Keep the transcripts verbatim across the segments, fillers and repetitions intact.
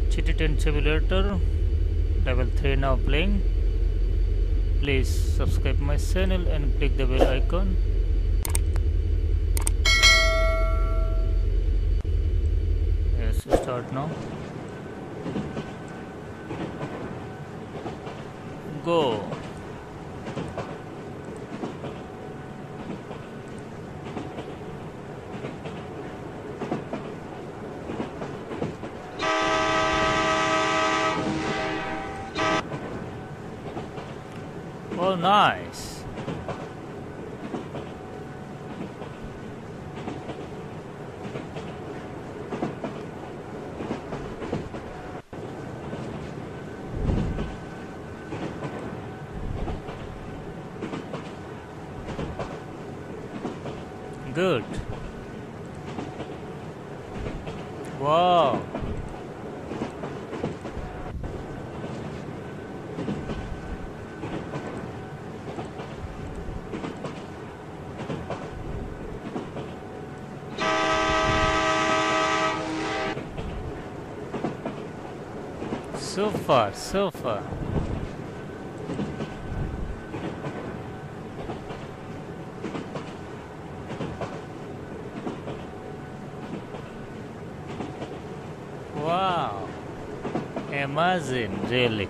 City ten Simulator level three now playing. Please subscribe my channel and click the bell icon. Yes, start now. Go. Oh, nice. Good. Wow. So far, so far. Wow, amazing, really.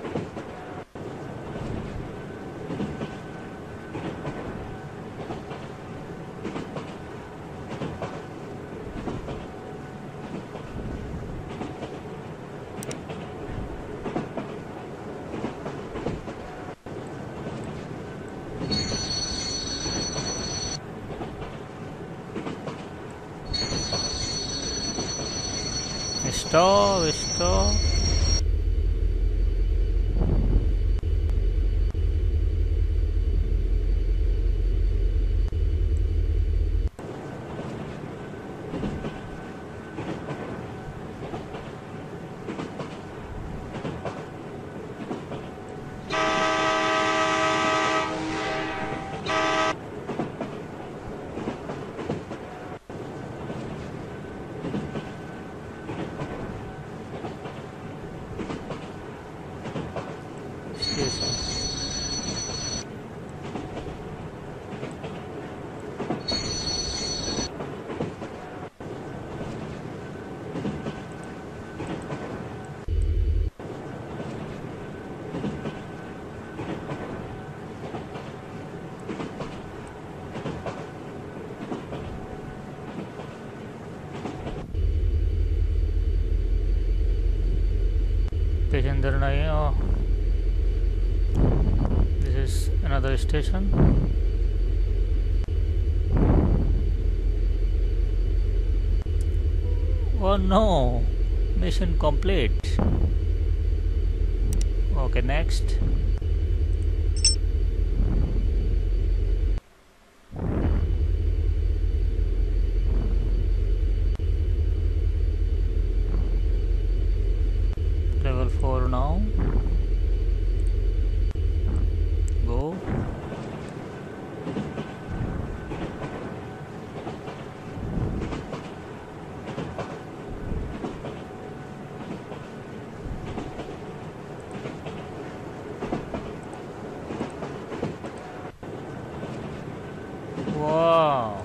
Stop, stop. Passenger nahi hai. Oh, this is another station. Oh no, mission complete. Okay, next. Level four now. Go. Wow.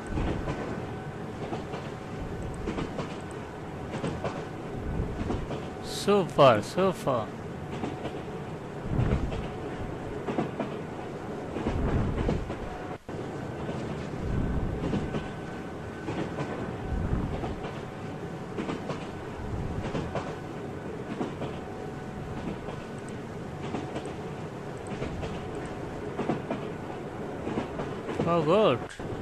Super, super. Oh, good.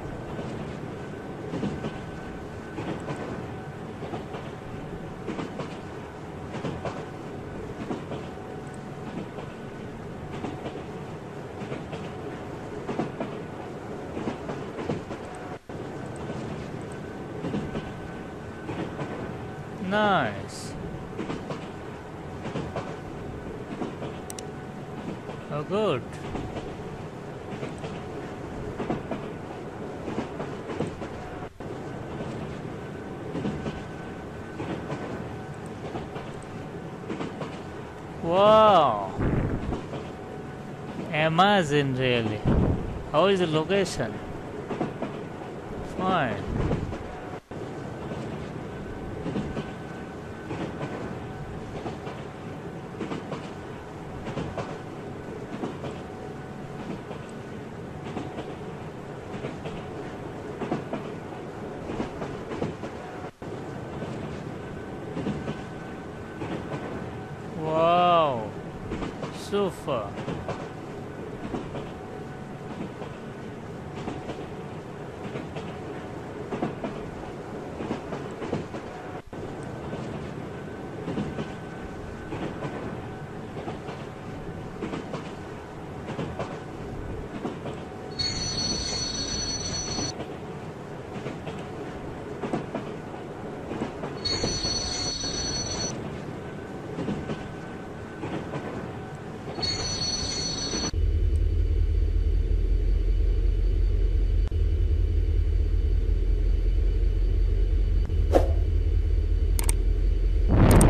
Nice. Oh, good. Wow! Amazing, really. How is the location? Fine. Wow! Super!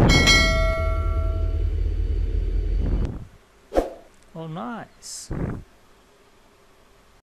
Oh, nice.